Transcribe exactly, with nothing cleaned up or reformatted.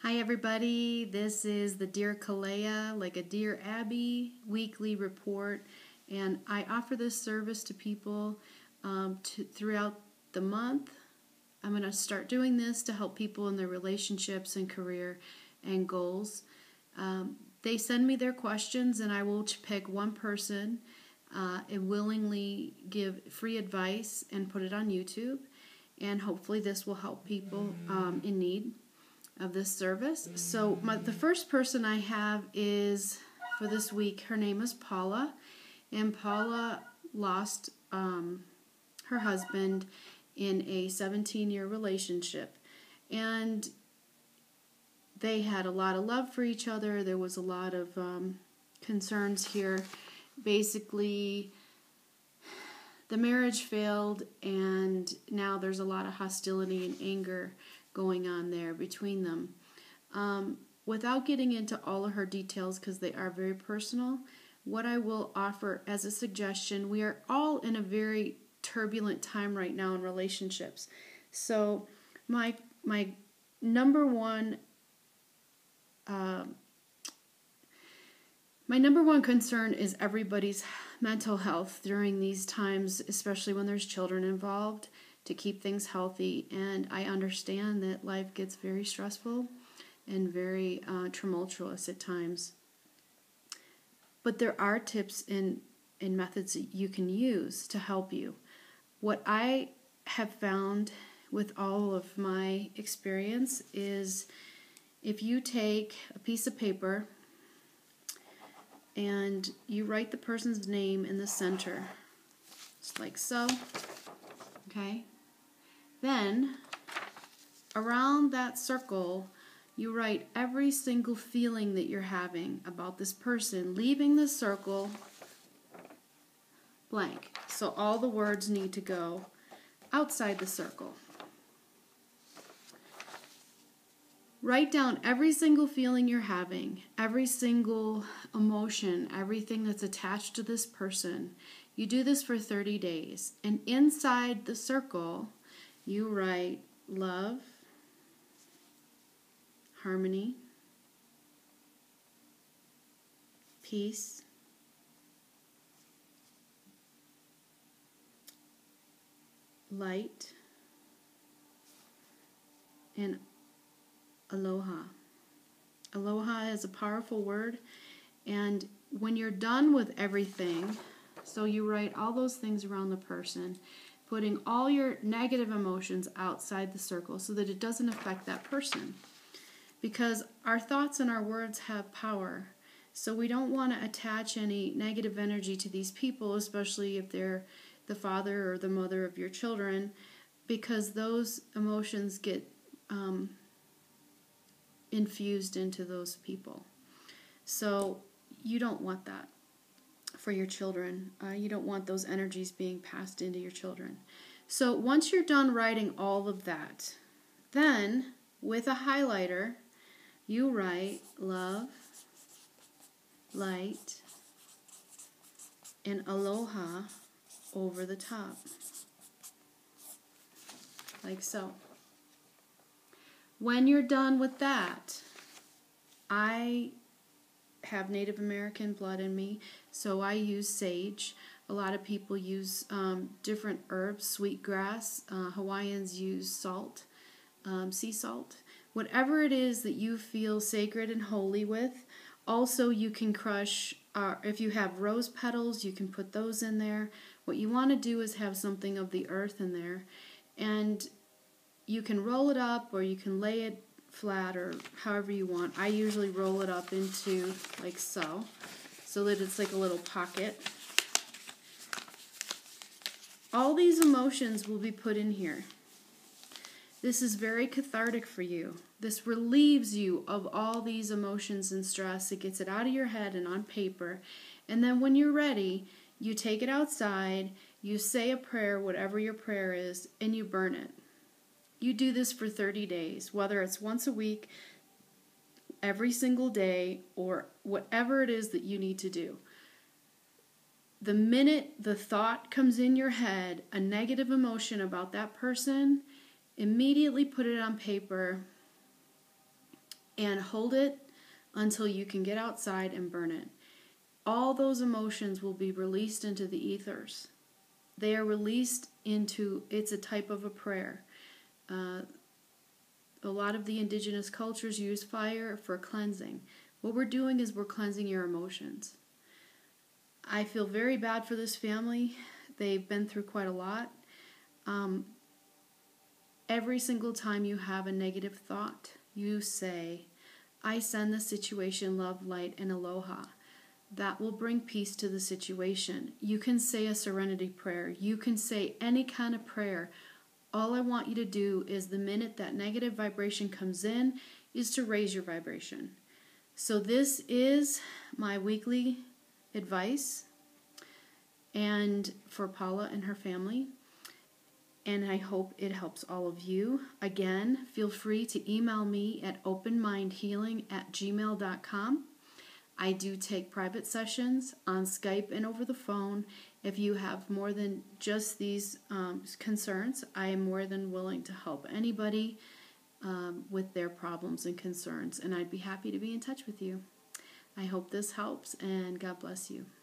Hi everybody, this is the Dear Kalea, like a Dear Abby weekly report, and I offer this service to people um, to, throughout the month. I'm going to start doing this to help people in their relationships and career and goals. Um, they send me their questions and I will pick one person uh, and willingly give free advice and put it on YouTube, and hopefully this will help people um, in need of this service. So my, the first person I have is for this week. Her name is Paula, and Paula lost um, her husband in a seventeen year relationship, and they had a lot of love for each other. There was a lot of um, concerns here. Basically, the marriage failed, and now there's a lot of hostility and anger going on there between them. Um, without getting into all of her details, because they are very personal, what I will offer as a suggestion, we are all in a very turbulent time right now in relationships. So my my number one uh, my number one concern is everybody's mental health during these times, especially when there's children involved, to keep things healthy. And I understand that life gets very stressful and very uh, tumultuous at times. But there are tips and, and methods that you can use to help you. What I have found with all of my experience is if you take a piece of paper and you write the person's name in the center, just like so, okay? Then, around that circle, you write every single feeling that you're having about this person, leaving the circle blank. So all the words need to go outside the circle. Write down every single feeling you're having, every single emotion, everything that's attached to this person. You do this for thirty days. And inside the circle, you write love, harmony, peace, light, and aloha. Aloha is a powerful word, and when you're done with everything, so you write all those things around the person, putting all your negative emotions outside the circle so that it doesn't affect that person. Because our thoughts and our words have power. So we don't want to attach any negative energy to these people, especially if they're the father or the mother of your children, because those emotions get um, infused into those people. So you don't want that for your children. Uh, you don't want those energies being passed into your children. So once you're done writing all of that, then with a highlighter, you write love, light, and aloha over the top, like so. When you're done with that, I have Native American blood in me, so I use sage. A lot of people use um, different herbs, sweetgrass. Uh, Hawaiians use salt, um, sea salt. Whatever it is that you feel sacred and holy with. Also, you can crush, uh, if you have rose petals, you can put those in there. What you want to do is have something of the earth in there, and you can roll it up or you can lay it flat or however you want. I usually roll it up into like so, so that it's like a little pocket. All these emotions will be put in here. This is very cathartic for you. This relieves you of all these emotions and stress. It gets it out of your head and on paper. And then when you're ready, you take it outside, you say a prayer, whatever your prayer is, and you burn it. You do this for thirty days, whether it's once a week, every single day, or whatever it is that you need to do. The minute the thought comes in your head, a negative emotion about that person, immediately put it on paper and hold it until you can get outside and burn it. All those emotions will be released into the ethers. They are released into, it's a type of a prayer. Uh, a lot of the indigenous cultures use fire for cleansing. What we're doing is we're cleansing your emotions. I feel very bad for this family. They've been through quite a lot. Um, every single time you have a negative thought, you say, I send the situation love, light, and aloha. That will bring peace to the situation. You can say a serenity prayer. You can say any kind of prayer. All I want you to do is the minute that negative vibration comes in is to raise your vibration. So this is my weekly advice and for Paula and her family. And I hope it helps all of you. Again, feel free to email me at open mind healing at gmail dot com. I do take private sessions on Skype and over the phone. If you have more than just these um, concerns, I am more than willing to help anybody um, with their problems and concerns. And I'd be happy to be in touch with you. I hope this helps, and God bless you.